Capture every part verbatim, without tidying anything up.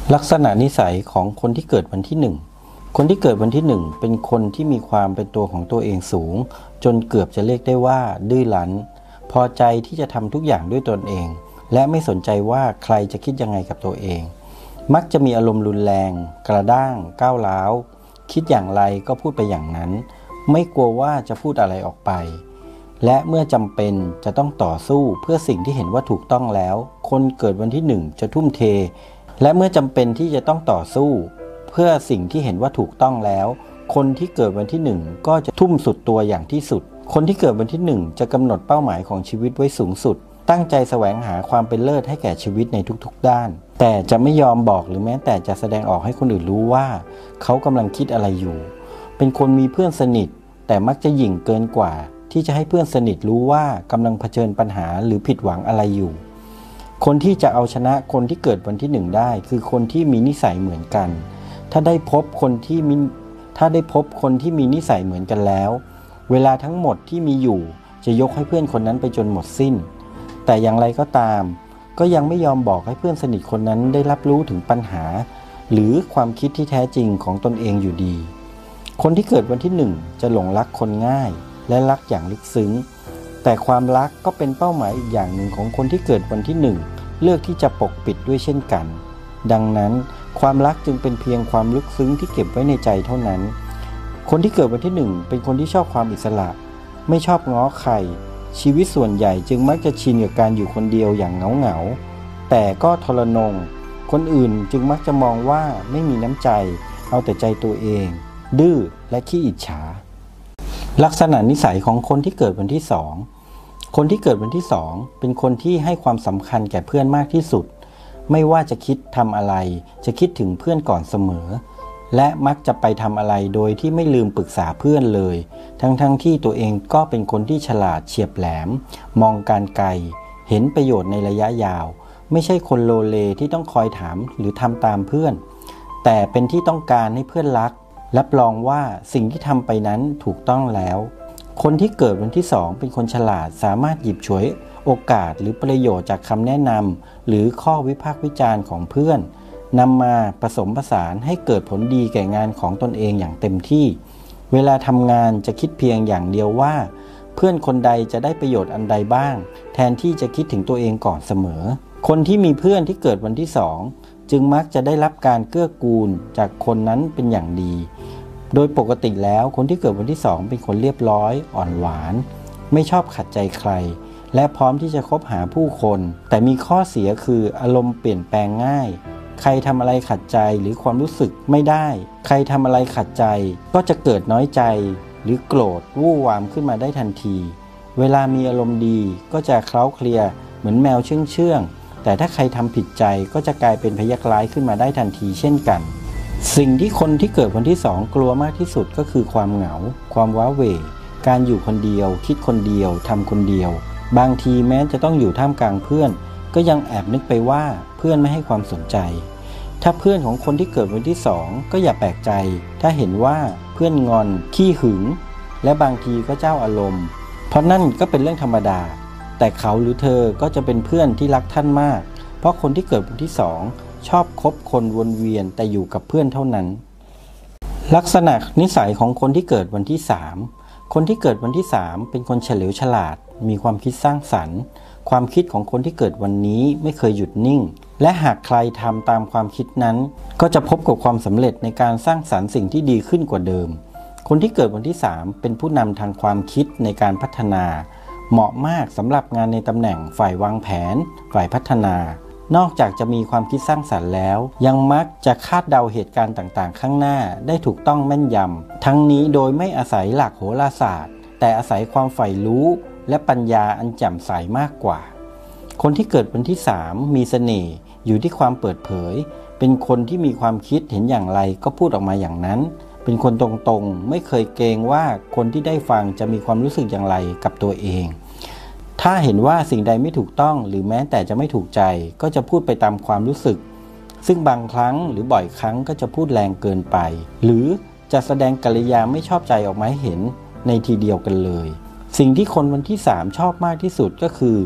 ลักษณะนิสัยของคนที่เกิดวันที่หนึ่งคนที่เกิดวันที่หนึ่งเป็นคนที่มีความเป็นตัวของตัวเองสูงจนเกือบจะเรียกได้ว่าดื้อรั้นพอใจที่จะทำทุกอย่างด้วยตนเองและไม่สนใจว่าใครจะคิดยังไงกับตัวเองมักจะมีอารมณ์รุนแรงกระด้างก้าวร้าวคิดอย่างไรก็พูดไปอย่างนั้นไม่กลัวว่าจะพูดอะไรออกไปและเมื่อจำเป็นจะต้องต่อสู้เพื่อสิ่งที่เห็นว่าถูกต้องแล้วคนเกิดวันที่หนึ่งจะทุ่มเทและเมื่อจำเป็นที่จะต้องต่อสู้เพื่อสิ่งที่เห็นว่าถูกต้องแล้วคนที่เกิดวันที่หนึ่งก็จะทุ่มสุดตัวอย่างที่สุดคนที่เกิดวันที่หนึ่งจะกำหนดเป้าหมายของชีวิตไว้สูงสุดตั้งใจแสวงหาความเป็นเลิศให้แก่ชีวิตในทุกๆด้านแต่จะไม่ยอมบอกหรือแม้แต่จะแสดงออกให้คนอื่นรู้ว่าเขากำลังคิดอะไรอยู่เป็นคนมีเพื่อนสนิทแต่มักจะหยิ่งเกินกว่าที่จะให้เพื่อนสนิทรู้ว่ากำลังเผชิญปัญหาหรือผิดหวังอะไรอยู่คนที่จะเอาชนะคนที่เกิดวันที่หนึ่งได้คือคนที่มีนิสัยเหมือนกันถ้าได้พบคนที่มีถ้าได้พบคนที่มีนิสัยเหมือนกันแล้วเวลาทั้งหมดที่มีอยู่จะยกให้เพื่อนคนนั้นไปจนหมดสิ้นแต่อย่างไรก็ตามก็ยังไม่ยอมบอกให้เพื่อนสนิทคนนั้นได้รับรู้ถึงปัญหาหรือความคิดที่แท้จริงของตนเองอยู่ดีคนที่เกิดวันที่หนึ่งจะหลงรักคนง่ายและรักอย่างลึกซึ้งแต่ความรักก็เป็นเป้าหมายอีกอย่างหนึ่งของคนที่เกิดวันที่หนึ่งเลือกที่จะปกปิดด้วยเช่นกันดังนั้นความรักจึงเป็นเพียงความลึกซึ้งที่เก็บไว้ในใจเท่านั้นคนที่เกิดวันที่หนึ่งเป็นคนที่ชอบความอิสระไม่ชอบง้อใครชีวิตส่วนใหญ่จึงมักจะชินกับการอยู่คนเดียวอย่างเหงาๆแต่ก็ทรนงคนอื่นจึงมักจะมองว่าไม่มีน้ำใจเอาแต่ใจตัวเองดื้อและขี้อิจฉาลักษณะนิสัยของคนที่เกิดวันที่สองคนที่เกิดวันที่สองเป็นคนที่ให้ความสำคัญแก่เพื่อนมากที่สุดไม่ว่าจะคิดทำอะไรจะคิดถึงเพื่อนก่อนเสมอและมักจะไปทำอะไรโดยที่ไม่ลืมปรึกษาเพื่อนเลยทั้งๆ ท, ที่ตัวเองก็เป็นคนที่ฉลาดเฉียบแหลมมองการไกลเห็นประโยชน์ในระยะยาวไม่ใช่คนโลเลที่ต้องคอยถามหรือทำตามเพื่อนแต่เป็นที่ต้องการให้เพื่อนรักรับรองว่าสิ่งที่ทำไปนั้นถูกต้องแล้วคนที่เกิดวันที่สองเป็นคนฉลาดสามารถหยิบฉวยโอกาสหรือประโยชน์จากคำแนะนำหรือข้อวิพากษ์วิจารณ์ของเพื่อนนำมาผสมผสานให้เกิดผลดีแก่งานของตนเองอย่างเต็มที่เวลาทำงานจะคิดเพียงอย่างเดียวว่าเพื่อนคนใดจะได้ประโยชน์อันใดบ้างแทนที่จะคิดถึงตัวเองก่อนเสมอคนที่มีเพื่อนที่เกิดวันที่สองจึงมักจะได้รับการเกื้อกูลจากคนนั้นเป็นอย่างดีโดยปกติแล้วคนที่เกิดวันที่สองเป็นคนเรียบร้อยอ่อนหวานไม่ชอบขัดใจใครและพร้อมที่จะคบหาผู้คนแต่มีข้อเสียคืออารมณ์เปลี่ยนแปลงง่ายใครทำอะไรขัดใจหรือความรู้สึกไม่ได้ใครทำอะไรขัดใจก็จะเกิดน้อยใจหรือโกรธวู่วามขึ้นมาได้ทันทีเวลามีอารมณ์ดีก็จะเคล้าเคลียเหมือนแมวเชื่องเชื่องแต่ถ้าใครทำผิดใจก็จะกลายเป็นพยักร้ายขึ้นมาได้ทันทีเช่นกันสิ่งที่คนที่เกิดวันที่สองกลัวมากที่สุดก็คือความเหงาความว้าเหวการอยู่คนเดียวคิดคนเดียวทำคนเดียวบางทีแม้จะต้องอยู่ท่ามกลางเพื่อนก็ยังแอบนึกไปว่าเพื่อนไม่ให้ความสนใจถ้าเพื่อนของคนที่เกิดวันที่สองก็อย่าแปลกใจถ้าเห็นว่าเพื่อนงอนขี้หึงและบางทีก็เจ้าอารมณ์เพราะนั่นก็เป็นเรื่องธรรมดาแต่เขาหรือเธอก็จะเป็นเพื่อนที่รักท่านมากเพราะคนที่เกิดวันที่สองชอบคบคนวนเวียนแต่อยู่กับเพื่อนเท่านั้นลักษณะนิสัยของคนที่เกิดวันที่สามคนที่เกิดวันที่สามเป็นคนเฉลียวฉลาดมีความคิดสร้างสรรค์ความคิดของคนที่เกิดวันนี้ไม่เคยหยุดนิ่งและหากใครทำตามความคิดนั้นก็จะพบกับความสำเร็จในการสร้างสรรค์สิ่งที่ดีขึ้นกว่าเดิมคนที่เกิดวันที่สามเป็นผู้นำทางความคิดในการพัฒนาเหมาะมากสำหรับงานในตำแหน่งฝ่ายวางแผนฝ่ายพัฒนานอกจากจะมีความคิดสร้างสรรค์แล้วยังมักจะคาดเดาเหตุการณ์ต่างๆข้างหน้าได้ถูกต้องแม่นยำทั้งนี้โดยไม่อาศัยหลักโหราศาสตร์แต่อาศัยความใฝ่รู้และปัญญาอันแจ่มใสมากกว่าคนที่เกิดวันที่สามมีเสน่ห์อยู่ที่ความเปิดเผยเป็นคนที่มีความคิดเห็นอย่างไรก็พูดออกมาอย่างนั้นเป็นคนตรงๆไม่เคยเกรงว่าคนที่ได้ฟังจะมีความรู้สึกอย่างไรกับตัวเองถ้าเห็นว่าสิ่งใดไม่ถูกต้องหรือแม้แต่จะไม่ถูกใจก็จะพูดไปตามความรู้สึกซึ่งบางครั้งหรือบ่อยครั้งก็จะพูดแรงเกินไปหรือจะแสดงกิริยาไม่ชอบใจออกมาให้เห็นในทีเดียวกันเลยสิ่งที่คนวันที่สามชอบมากที่สุดก็คือ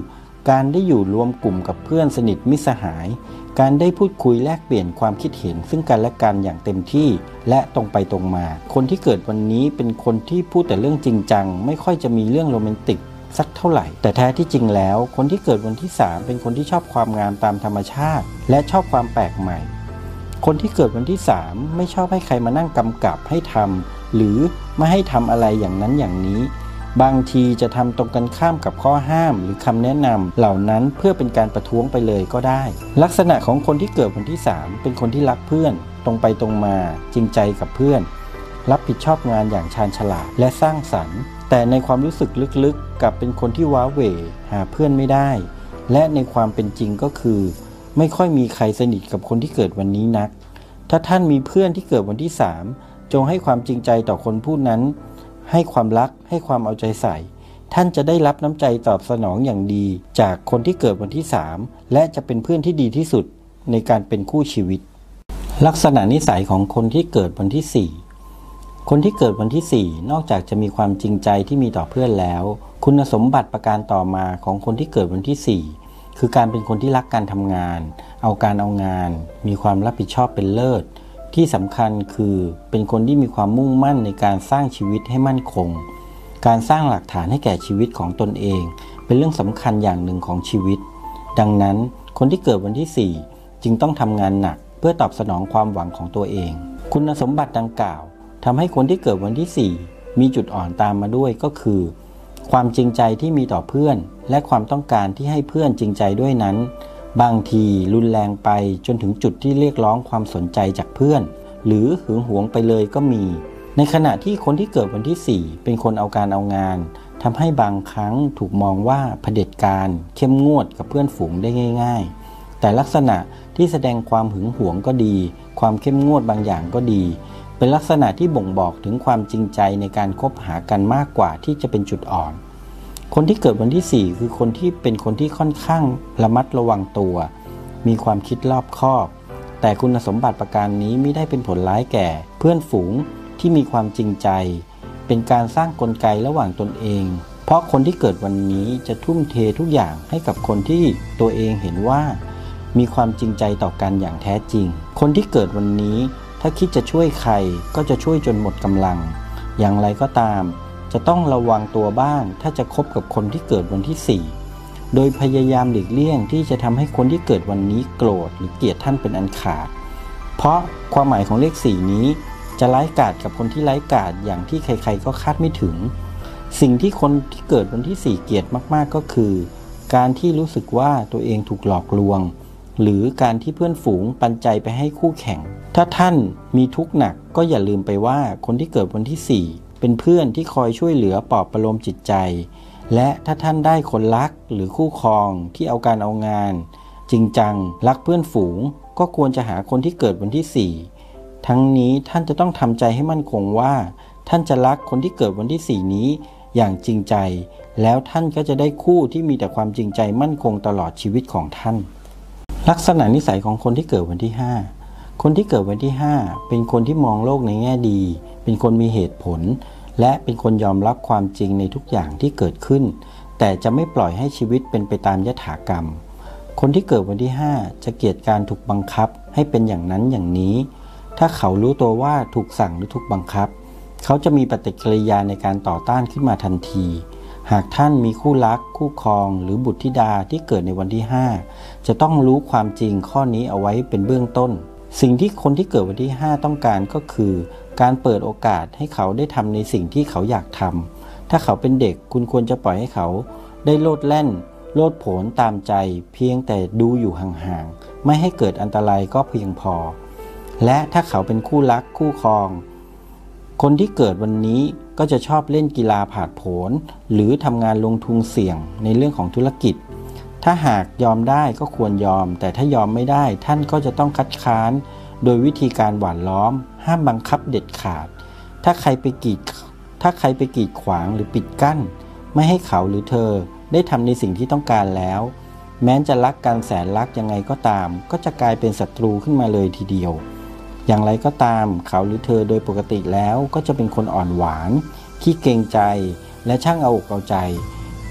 การได้อยู่รวมกลุ่มกับเพื่อนสนิทมิตรสหายการได้พูดคุยแลกเปลี่ยนความคิดเห็นซึ่งกันและกันอย่างเต็มที่และตรงไปตรงมาคนที่เกิดวันนี้เป็นคนที่พูดแต่เรื่องจริงจังไม่ค่อยจะมีเรื่องโรแมนติกสักเท่าไหร่แต่แท้ที่จริงแล้วคนที่เกิดวันที่สามเป็นคนที่ชอบความงามตามธรรมชาติและชอบความแปลกใหม่คนที่เกิดวันที่สามไม่ชอบให้ใครมานั่งกำกับให้ทำหรือไม่ให้ทำอะไรอย่างนั้นอย่างนี้บางทีจะทำตรงกันข้ามกับข้อห้ามหรือคำแนะนำเหล่านั้นเพื่อเป็นการประท้วงไปเลยก็ได้ลักษณะของคนที่เกิดวันที่สามเป็นคนที่รักเพื่อนตรงไปตรงมาจริงใจกับเพื่อนรับผิดชอบงานอย่างชาญฉลาดและสร้างสรรค์แต่ในความรู้สึกลึกๆกลับเป็นคนที่ว้าเหวหาเพื่อนไม่ได้และในความเป็นจริงก็คือไม่ค่อยมีใครสนิทกับคนที่เกิดวันนี้นักถ้าท่านมีเพื่อนที่เกิดวันที่สามจงให้ความจริงใจต่อคนผู้นั้นให้ความรักให้ความเอาใจใส่ท่านจะได้รับน้ำใจตอบสนองอย่างดีจากคนที่เกิดวันที่สามและจะเป็นเพื่อนที่ดีที่สุดในการเป็นคู่ชีวิตลักษณะนิสัยของคนที่เกิดวันที่สี่คนที่เกิดวันที่สี่นอกจากจะมีความจริงใจที่มีต่อเพื่อนแล้วคุณสมบัติประการต่อมาของคนที่เกิดวันที่สี่คือการเป็นคนที่รักการทำงานเอาการเอางานมีความรับผิดชอบเป็นเลิศที่สำคัญคือเป็นคนที่มีความมุ่งมั่นในการสร้างชีวิตให้มั่นคงการสร้างหลักฐานให้แก่ชีวิตของตนเองเป็นเรื่องสำคัญอย่างหนึ่งของชีวิตดังนั้นคนที่เกิดวันที่สี่จึงต้องทำงานหนักเพื่อตอบสนองความหวังของตัวเองคุณสมบัติดังกล่าวทำให้คนที่เกิดวันที่สี่มีจุดอ่อนตามมาด้วยก็คือความจริงใจที่มีต่อเพื่อนและความต้องการที่ให้เพื่อนจริงใจด้วยนั้นบางทีรุนแรงไปจนถึงจุดที่เรียกร้องความสนใจจากเพื่อนหรือหึงหวงไปเลยก็มีในขณะที่คนที่เกิดวันที่สี่เป็นคนเอาการเอางานทำให้บางครั้งถูกมองว่าเผด็จการเข้มงวดกับเพื่อนฝูงได้ง่ายๆแต่ลักษณะที่แสดงความหึงหวงก็ดีความเข้มงวดบางอย่างก็ดีเป็นลักษณะที่บ่งบอกถึงความจริงใจในการคบหากันมากกว่าที่จะเป็นจุดอ่อนคนที่เกิดวันที่สี่คือคนที่เป็นคนที่ค่อนข้างระมัดระวังตัวมีความคิดรอบคอบแต่คุณสมบัติประการนี้ไม่ได้เป็นผลร้ายแก่เพื่อนฝูงที่มีความจริงใจเป็นการสร้างกลไกระหว่างตนเองเพราะคนที่เกิดวันนี้จะทุ่มเททุกอย่างให้กับคนที่ตัวเองเห็นว่ามีความจริงใจต่อกันอย่างแท้จริงคนที่เกิดวันนี้ถ้าคิดจะช่วยใครก็จะช่วยจนหมดกำลังอย่างไรก็ตามจะต้องระวังตัวบ้างถ้าจะคบกับคนที่เกิดวันที่สี่โดยพยายามหลีกเลี่ยงที่จะทำให้คนที่เกิดวันนี้โกรธหรือเกลียดท่านเป็นอันขาดเพราะความหมายของเลขสี่นี้จะร้ายกาจกับคนที่ร้ายกาจอย่างที่ใครๆก็คาดไม่ถึงสิ่งที่คนที่เกิดวันที่สี่เกลียดมากๆก็คือการที่รู้สึกว่าตัวเองถูกหลอกลวงหรือการที่เพื่อนฝูงปันใจไปให้คู่แข่งถ้าท่านมีทุกข์หนักก็อย่าลืมไปว่าคนที่เกิดวันที่สี่เป็นเพื่อนที่คอยช่วยเหลือปลอบประโลมจิตใจและถ้าท่านได้คนรักหรือคู่ครองที่เอาการเอางานจริงจังรักเพื่อนฝูงก็ควรจะหาคนที่เกิดวันที่สี่ทั้งนี้ท่านจะต้องทำใจให้มั่นคงว่าท่านจะรักคนที่เกิดวันที่สี่นี้อย่างจริงใจแล้วท่านก็จะได้คู่ที่มีแต่ความจริงใจมั่นคงตลอดชีวิตของท่านลักษณะนิสัยของคนที่เกิดวันที่ห้าคนที่เกิดวันที่ห้าเป็นคนที่มองโลกในแง่ดีเป็นคนมีเหตุผลและเป็นคนยอมรับความจริงในทุกอย่างที่เกิดขึ้นแต่จะไม่ปล่อยให้ชีวิตเป็นไปตามยถากรรมคนที่เกิดวันที่ห้าจะเกลียดการถูกบังคับให้เป็นอย่างนั้นอย่างนี้ถ้าเขารู้ตัวว่าถูกสั่งหรือถูกบังคับเขาจะมีปฏิกิริยาในการต่อต้านขึ้นมาทันทีหากท่านมีคู่รักคู่ครองหรือบุตรธิดาที่เกิดในวันที่ห้าจะต้องรู้ความจริงข้อนี้เอาไว้เป็นเบื้องต้นสิ่งที่คนที่เกิดวันที่ห้าต้องการก็คือการเปิดโอกาสให้เขาได้ทำในสิ่งที่เขาอยากทำถ้าเขาเป็นเด็กคุณควรจะปล่อยให้เขาได้โลดแล่นโลดโผนตามใจเพียงแต่ดูอยู่ห่างๆไม่ให้เกิดอันตรายก็เพียงพอและถ้าเขาเป็นคู่รักคู่ครองคนที่เกิดวันนี้ก็จะชอบเล่นกีฬาผาดโผนหรือทำงานลงทุนเสี่ยงในเรื่องของธุรกิจถ้าหากยอมได้ก็ควรยอมแต่ถ้ายอมไม่ได้ท่านก็จะต้องคัดค้านโดยวิธีการหว่านล้อมห้ามบังคับเด็ดขาดถ้าใครไปกีดถ้าใครไปกีดขวางหรือปิดกั้นไม่ให้เขาหรือเธอได้ทำในสิ่งที่ต้องการแล้วแม้จะรักกันแสนรักยังไงก็ตามก็จะกลายเป็นศัตรูขึ้นมาเลยทีเดียวอย่างไรก็ตามเขาหรือเธอโดยปกติแล้วก็จะเป็นคนอ่อนหวานขี้เกรงใจและช่างเอาอกเอาใจเขา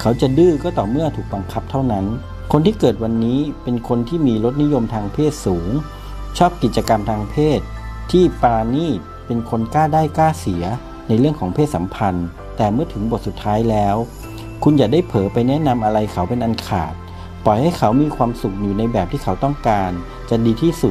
เขาจะดื้อก็ต่อเมื่อถูกบังคับเท่านั้นคนที่เกิดวันนี้เป็นคนที่มีรสนิยมทางเพศสูงชอบกิจกรรมทางเพศที่ปราณีตเป็นคนกล้าได้กล้าเสียในเรื่องของเพศสัมพันธ์แต่เมื่อถึงบทสุดท้ายแล้วคุณอย่าได้เผลอไปแนะนำอะไรเขาเป็นอันขาดปล่อยให้เขามีความสุขอยู่ในแบบที่เขาต้องการจะดีที่สุด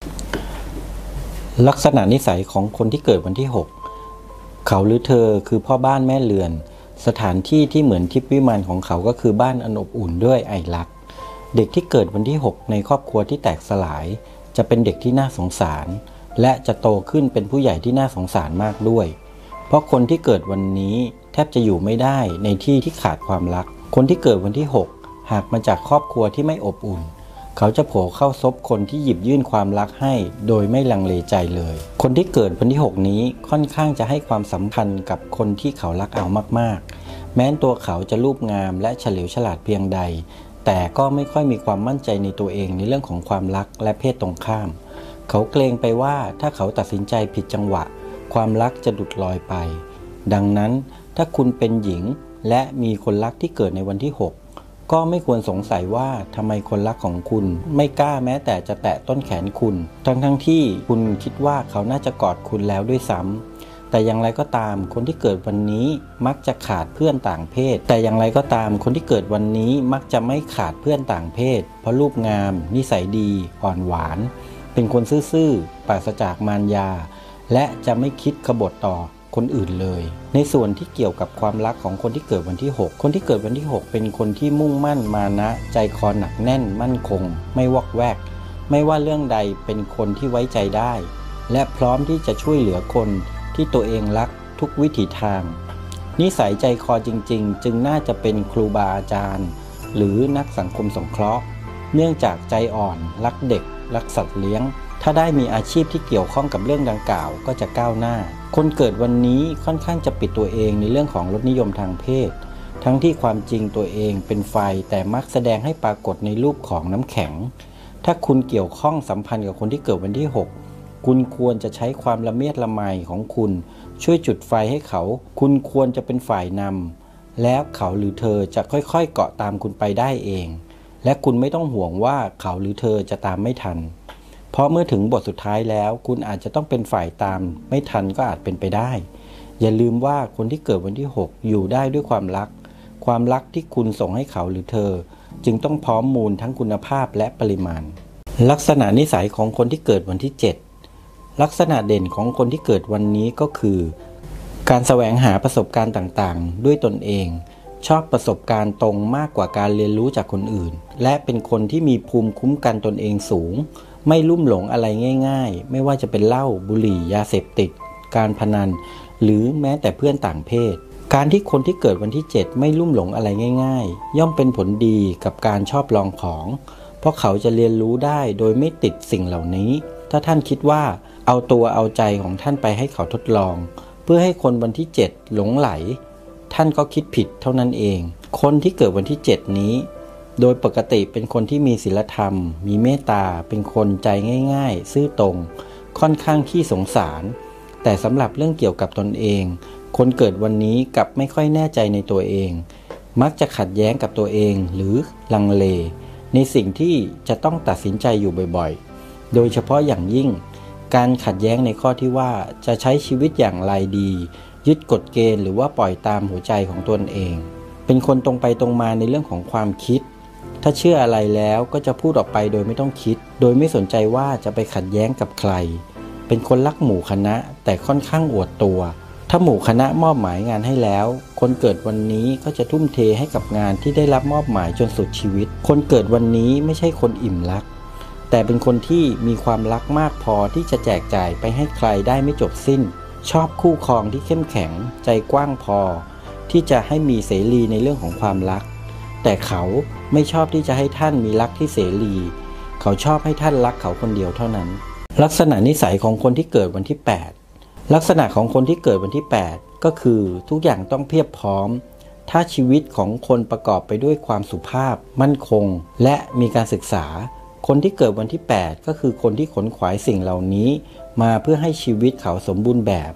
ลักษณะนิสัยของคนที่เกิดวันที่หกเขาหรือเธอคือพ่อบ้านแม่เรือนสถานที่ที่เหมือนทิพย์วิมานของเขาก็คือบ้านอันอบอุ่นด้วยไอรักเด็กที่เกิดวันที่หกในครอบครัวที่แตกสลายจะเป็นเด็กที่น่าสงสารและจะโตขึ้นเป็นผู้ใหญ่ที่น่าสงสารมากด้วยเพราะคนที่เกิดวันนี้แทบจะอยู่ไม่ได้ในที่ที่ขาดความรักคนที่เกิดวันที่หกหากมาจากครอบครัวที่ไม่อบอุ่นเขาจะโผล่เข้าซบคนที่หยิบยื่นความรักให้โดยไม่ลังเลใจเลยคนที่เกิดวันที่หกนี้ค่อนข้างจะให้ความสำคัญกับคนที่เขารักเอามากๆแม้ตัวเขาจะรูปงามและเฉลียวฉลาดเพียงใดแต่ก็ไม่ค่อยมีความมั่นใจในตัวเองในเรื่องของความรักและเพศตรงข้ามเขาเกรงไปว่าถ้าเขาตัดสินใจผิดจังหวะความรักจะหลุดลอยไปดังนั้นถ้าคุณเป็นหญิงและมีคนรักที่เกิดในวันที่หกก็ไม่ควรสงสัยว่าทำไมคนรักของคุณไม่กล้าแม้แต่จะแตะต้นแขนคุณทั้งทั้งที่คุณคิดว่าเขาน่าจะกอดคุณแล้วด้วยซ้ำแต่อย่างไรก็ตามคนที่เกิดวันนี้มักจะขาดเพื่อนต่างเพศแต่อย่างไรก็ตามคนที่เกิดวันนี้มักจะไม่ขาดเพื่อนต่างเพศเพราะรูปงามนิสัยดีอ่อนหวานเป็นคนซื่อๆปราศจากมารยาและจะไม่คิดขบฏต่อคนอื่นเลยในส่วนที่เกี่ยวกับความรักของคนที่เกิดวันที่หกคนที่เกิดวันที่หกเป็นคนที่มุ่งมั่นมานะใจคอหนักแน่นมั่นคงไม่วอกแวกไม่ว่าเรื่องใดเป็นคนที่ไว้ใจได้และพร้อมที่จะช่วยเหลือคนที่ตัวเองรักทุกวิถีทางนิสัยใจคอจริงๆจึงน่าจะเป็นครูบาอาจารย์หรือนักสังคมสงเคราะห์เนื่องจากใจอ่อนรักเด็กรักสัตว์เลี้ยงถ้าได้มีอาชีพที่เกี่ยวข้องกับเรื่องดังกล่าวก็จะก้าวหน้าคนเกิดวันนี้ค่อนข้างจะปิดตัวเองในเรื่องของรสนิยมทางเพศทั้งที่ความจริงตัวเองเป็นไฟแต่มักแสดงให้ปรากฏในรูปของน้ำแข็งถ้าคุณเกี่ยวข้องสัมพันธ์กับคนที่เกิดวันที่หกคุณควรจะใช้ความละเมียดละไมของคุณช่วยจุดไฟให้เขาคุณควรจะเป็นฝ่ายนำแล้วเขาหรือเธอจะค่อยๆเกาะตามคุณไปได้เองและคุณไม่ต้องห่วงว่าเขาหรือเธอจะตามไม่ทันเพราะเมื่อถึงบทสุดท้ายแล้วคุณอาจจะต้องเป็นฝ่ายตามไม่ทันก็อาจเป็นไปได้อย่าลืมว่าคนที่เกิดวันที่หกอยู่ได้ด้วยความรักความรักที่คุณส่งให้เขาหรือเธอจึงต้องพร้อมมูลทั้งคุณภาพและปริมาณลักษณะนิสัยของคนที่เกิดวันที่เจ็ดลักษณะเด่นของคนที่เกิดวันนี้ก็คือการแสวงหาประสบการณ์ต่างๆด้วยตนเองชอบประสบการณ์ตรงมากกว่าการเรียนรู้จากคนอื่นและเป็นคนที่มีภูมิคุ้มกันตนเองสูงไม่ลุ่มหลงอะไรง่ายๆไม่ว่าจะเป็นเหล้าบุหรี่ยาเสพติดการพนันหรือแม้แต่เพื่อนต่างเพศการที่คนที่เกิดวันที่เจ็ดไม่ลุ่มหลงอะไรง่ายๆย่อมเป็นผลดีกับการชอบลองของเพราะเขาจะเรียนรู้ได้โดยไม่ติดสิ่งเหล่านี้ถ้าท่านคิดว่าเอาตัวเอาใจของท่านไปให้เขาทดลองเพื่อให้คนวันที่เจ็ดหลงไหลท่านก็คิดผิดเท่านั้นเองคนที่เกิดวันที่เจ็ดนี้โดยปกติเป็นคนที่มีศีลธรรมมีเมตตาเป็นคนใจง่ายๆซื่อตรงค่อนข้างขี้สงสารแต่สำหรับเรื่องเกี่ยวกับตนเองคนเกิดวันนี้กลับไม่ค่อยแน่ใจในตัวเองมักจะขัดแย้งกับตัวเองหรือลังเลในสิ่งที่จะต้องตัดสินใจอยู่บ่อยๆโดยเฉพาะอย่างยิ่งการขัดแย้งในข้อที่ว่าจะใช้ชีวิตอย่างไรดียึดกฎเกณฑ์หรือว่าปล่อยตามหัวใจของตนเองเป็นคนตรงไปตรงมาในเรื่องของความคิดถ้าเชื่ออะไรแล้วก็จะพูดออกไปโดยไม่ต้องคิดโดยไม่สนใจว่าจะไปขัดแย้งกับใครเป็นคนรักหมู่คณะแต่ค่อนข้างอวดตัวถ้าหมู่คณะมอบหมายงานให้แล้วคนเกิดวันนี้ก็จะทุ่มเทให้กับงานที่ได้รับมอบหมายจนสุดชีวิตคนเกิดวันนี้ไม่ใช่คนอิ่มรักแต่เป็นคนที่มีความรักมากพอที่จะแจกจ่ายไปให้ใครได้ไม่จบสิ้นชอบคู่ครองที่เข้มแข็งใจกว้างพอที่จะให้มีเสรีในเรื่องของความรักแต่เขาไม่ชอบที่จะให้ท่านมีรักที่เสรีเขาชอบให้ท่านรักเขาคนเดียวเท่านั้นลักษณะนิสัยของคนที่เกิดวันที่แปดลักษณะของคนที่เกิดวันที่แปดก็คือทุกอย่างต้องเพียบพร้อมถ้าชีวิตของคนประกอบไปด้วยความสุภาพมั่นคงและมีการศึกษาคนที่เกิดวันที่แปดก็คือคนที่ขนขวายสิ่งเหล่านี้มาเพื่อให้ชีวิตเขาสมบูรณ์แบบ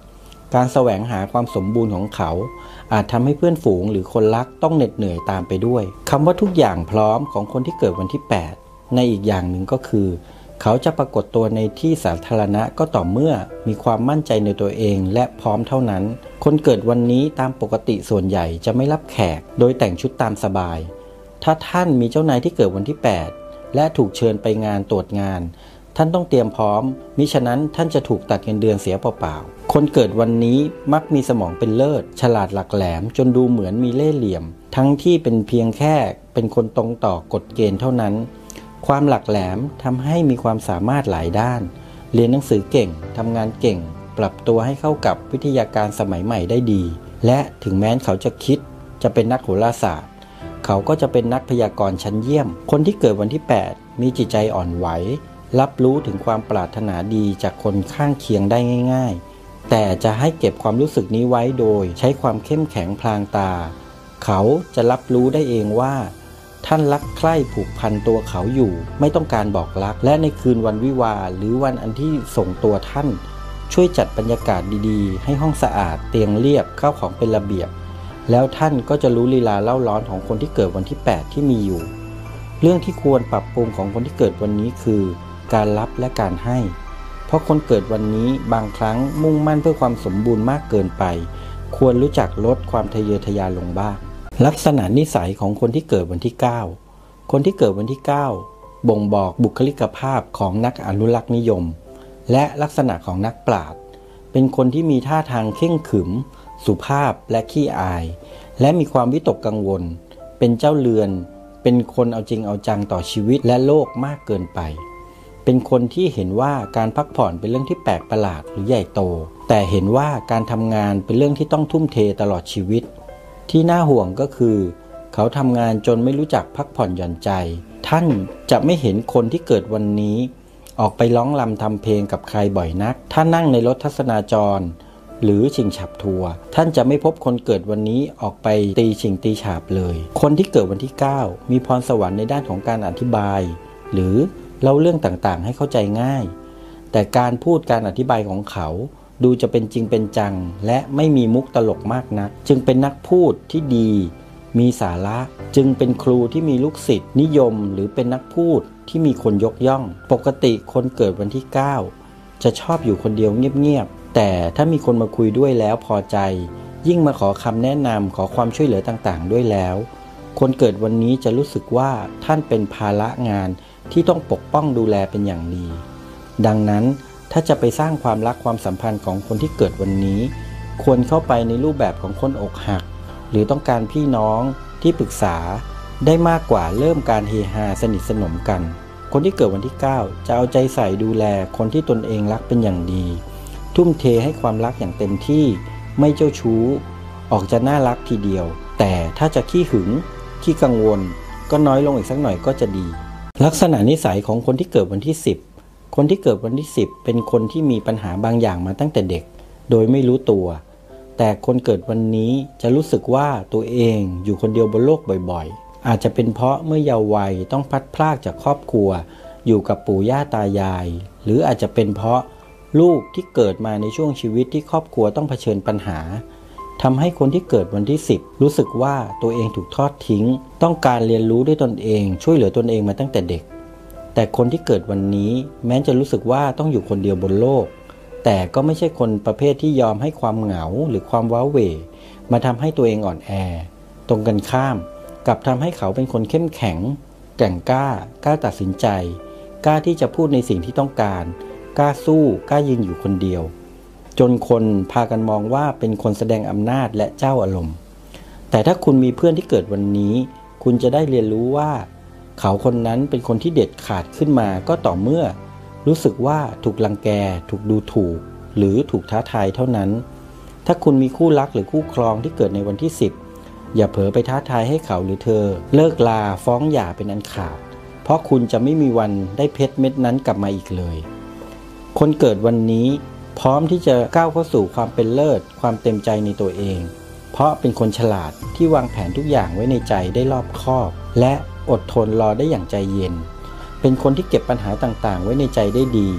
การแสวงหาความสมบูรณ์ของเขาอาจทำให้เพื่อนฝูงหรือคนรักต้องเหน็ดเหนื่อยตามไปด้วยคำว่าทุกอย่างพร้อมของคนที่เกิดวันที่แปดในอีกอย่างหนึ่งก็คือเขาจะปรากฏตัวในที่สาธารณะก็ต่อเมื่อมีความมั่นใจในตัวเองและพร้อมเท่านั้นคนเกิดวันนี้ตามปกติส่วนใหญ่จะไม่รับแขกโดยแต่งชุดตามสบายถ้าท่านมีเจ้านายที่เกิดวันที่แปดและถูกเชิญไปงานตรวจงานท่านต้องเตรียมพร้อมมิฉะนั้นท่านจะถูกตัดเงินเดือนเสียเปล่าๆคนเกิดวันนี้มักมีสมองเป็นเลิศฉลาดหลักแหลมจนดูเหมือนมีเล่ห์เหลี่ยมทั้งที่เป็นเพียงแค่เป็นคนตรงต่อกฎเกณฑ์เท่านั้นความหลักแหลมทำให้มีความสามารถหลายด้านเรียนหนังสือเก่งทำงานเก่งปรับตัวให้เข้ากับวิทยาการสมัยใหม่ได้ดีและถึงแม้เขาจะคิดจะเป็นนักโหราศาสตร์เขาก็จะเป็นนักพยากรณ์ชั้นเยี่ยมคนที่เกิดวันที่แปดมีจิตใจอ่อนไหวรับรู้ถึงความปรารถนาดีจากคนข้างเคียงได้ง่ายๆแต่จะให้เก็บความรู้สึกนี้ไว้โดยใช้ความเข้มแข็งพลางตาเขาจะรับรู้ได้เองว่าท่านรักใคร่ผูกพันตัวเขาอยู่ไม่ต้องการบอกรักและในคืนวันวิวาห์หรือวันอันที่ส่งตัวท่านช่วยจัดบรรยากาศดีๆให้ห้องสะอาดเตียงเรียบข้าวของเป็นระเบียบแล้วท่านก็จะรู้ลีลาเล่าร้อนของคนที่เกิดวันที่แปดที่มีอยู่เรื่องที่ควรปรับปรุงของคนที่เกิดวันนี้คือการรับและการให้เพราะคนเกิดวันนี้บางครั้งมุ่งมั่นเพื่อความสมบูรณ์มากเกินไปควรรู้จักลดความทะเยอทะยานลงบ้างลักษณะนิสัยของคนที่เกิดวันที่เก้าคนที่เกิดวันที่เก้าบ่งบอกบุคลิกภาพของนักอนุรักษ์นิยมและลักษณะของนักปราชญ์เป็นคนที่มีท่าทางเข่งขรึมสุภาพและขี้อายและมีความวิตกกังวลเป็นเจ้าเรือนเป็นคนเอาจริงเอาจังต่อชีวิตและโลกมากเกินไปเป็นคนที่เห็นว่าการพักผ่อนเป็นเรื่องที่แปลกประหลาดหรือใหญ่โตแต่เห็นว่าการทำงานเป็นเรื่องที่ต้องทุ่มเทตลอดชีวิตที่น่าห่วงก็คือเขาทำงานจนไม่รู้จักพักผ่อนหย่อนใจท่านจะไม่เห็นคนที่เกิดวันนี้ออกไปร้องรำทำเพลงกับใครบ่อยนักถ้านั่งในรถทัศนาจรหรือชิงฉับทัวร์ท่านจะไม่พบคนเกิดวันนี้ออกไปตีชิงตีฉาบเลยคนที่เกิดวันที่เก้ามีพรสวรรค์ในด้านของการอธิบายหรือเล่าเรื่องต่างๆให้เข้าใจง่ายแต่การพูดการอธิบายของเขาดูจะเป็นจริงเป็นจังและไม่มีมุกตลกมากนักจึงเป็นนักพูดที่ดีมีสาระจึงเป็นครูที่มีลูกศิษย์นิยมหรือเป็นนักพูดที่มีคนยกย่องปกติคนเกิดวันที่เก้าจะชอบอยู่คนเดียวเงียบๆแต่ถ้ามีคนมาคุยด้วยแล้วพอใจยิ่งมาขอคำแนะนำขอความช่วยเหลือต่างๆด้วยแล้วคนเกิดวันนี้จะรู้สึกว่าท่านเป็นภาระงานที่ต้องปกป้องดูแลเป็นอย่างดีดังนั้นถ้าจะไปสร้างความรักความสัมพันธ์ของคนที่เกิดวันนี้ควรเข้าไปในรูปแบบของคนอกหักหรือต้องการพี่น้องที่ปรึกษาได้มากกว่าเริ่มการเฮฮาสนิทสนมกันคนที่เกิดวันที่เก้าจะเอาใจใส่ดูแลคนที่ตนเองรักเป็นอย่างดีทุ่มเทให้ความรักอย่างเต็มที่ไม่เจ้าชู้ออกจะน่ารักทีเดียวแต่ถ้าจะขี้หึงขี้กังวลก็น้อยลงอีกสักหน่อยก็จะดีลักษณะนิสัยของคนที่เกิดวันที่สิบคนที่เกิดวันที่สิบเป็นคนที่มีปัญหาบางอย่างมาตั้งแต่เด็กโดยไม่รู้ตัวแต่คนเกิดวันนี้จะรู้สึกว่าตัวเองอยู่คนเดียวบนโลกบ่อยๆอาจจะเป็นเพราะเมื่อเยาว์วัยต้องพลัดพรากจากครอบครัวอยู่กับปู่ย่าตายายหรืออาจจะเป็นเพราะลูกที่เกิดมาในช่วงชีวิตที่ครอบครัวต้องเผชิญปัญหาทำให้คนที่เกิดวันที่สิบรู้สึกว่าตัวเองถูกทอดทิ้งต้องการเรียนรู้ด้วยตนเองช่วยเหลือตนเองมาตั้งแต่เด็กแต่คนที่เกิดวันนี้แม้จะรู้สึกว่าต้องอยู่คนเดียวบนโลกแต่ก็ไม่ใช่คนประเภทที่ยอมให้ความเหงาหรือความว้าเหวมาทำให้ตัวเองอ่อนแอตรงกันข้ามกลับทำให้เขาเป็นคนเข้มแข็งแกร่งกล้ากล้าตัดสินใจกล้าที่จะพูดในสิ่งที่ต้องการกล้าสู้กล้ายืนอยู่คนเดียวจนคนพากันมองว่าเป็นคนแสดงอำนาจและเจ้าอารมณ์แต่ถ้าคุณมีเพื่อนที่เกิดวันนี้คุณจะได้เรียนรู้ว่าเขาคนนั้นเป็นคนที่เด็ดขาดขึ้นมาก็ต่อเมื่อรู้สึกว่าถูกรังแกถูกดูถูกหรือถูกท้าทายเท่านั้นถ้าคุณมีคู่รักหรือคู่ครองที่เกิดในวันที่สิบอย่าเผลอไปท้าทายให้เขาหรือเธอเลิกลาฟ้องหย่าเป็นอันขาดเพราะคุณจะไม่มีวันได้เพชรเม็ดนั้นกลับมาอีกเลยคนเกิดวันนี้พร้อมที่จะก้าวเข้าสู่ความเป็นเลิศความเต็มใจในตัวเองเพราะเป็นคนฉลาดที่วางแผนทุกอย่างไว้ในใจได้รอบคอบและอดทนรอได้อย่างใจเย็นเป็นคนที่เก็บปัญหาต่างๆไว้ในใจได้ดี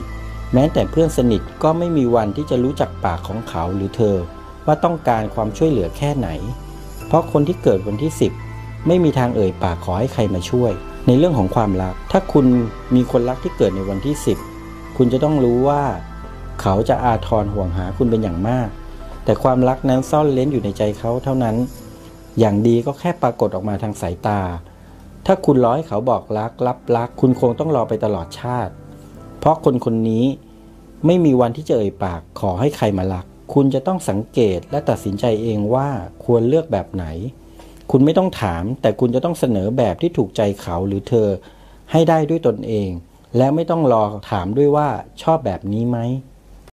แม้แต่เพื่อนสนิทก็ไม่มีวันที่จะรู้จักปากของเขาหรือเธอว่าต้องการความช่วยเหลือแค่ไหนเพราะคนที่เกิดวันที่สิบไม่มีทางเอ่ยปากขอให้ใครมาช่วยในเรื่องของความรักถ้าคุณมีคนรักที่เกิดในวันที่สิบคุณจะต้องรู้ว่าเขาจะอาทรห่วงหาคุณเป็นอย่างมากแต่ความรักนั้นซ่อนเร้นอยู่ในใจเขาเท่านั้นอย่างดีก็แค่ปรากฏออกมาทางสายตาถ้าคุณรอให้เขาบอกรักลับรักคุณคงต้องรอไปตลอดชาติเพราะคนคนนี้ไม่มีวันที่จะเอ่ยปากขอให้ใครมารักคุณจะต้องสังเกตและตัดสินใจเองว่าควรเลือกแบบไหนคุณไม่ต้องถามแต่คุณจะต้องเสนอแบบที่ถูกใจเขาหรือเธอให้ได้ด้วยตนเองและไม่ต้องรอถามด้วยว่าชอบแบบนี้ไหม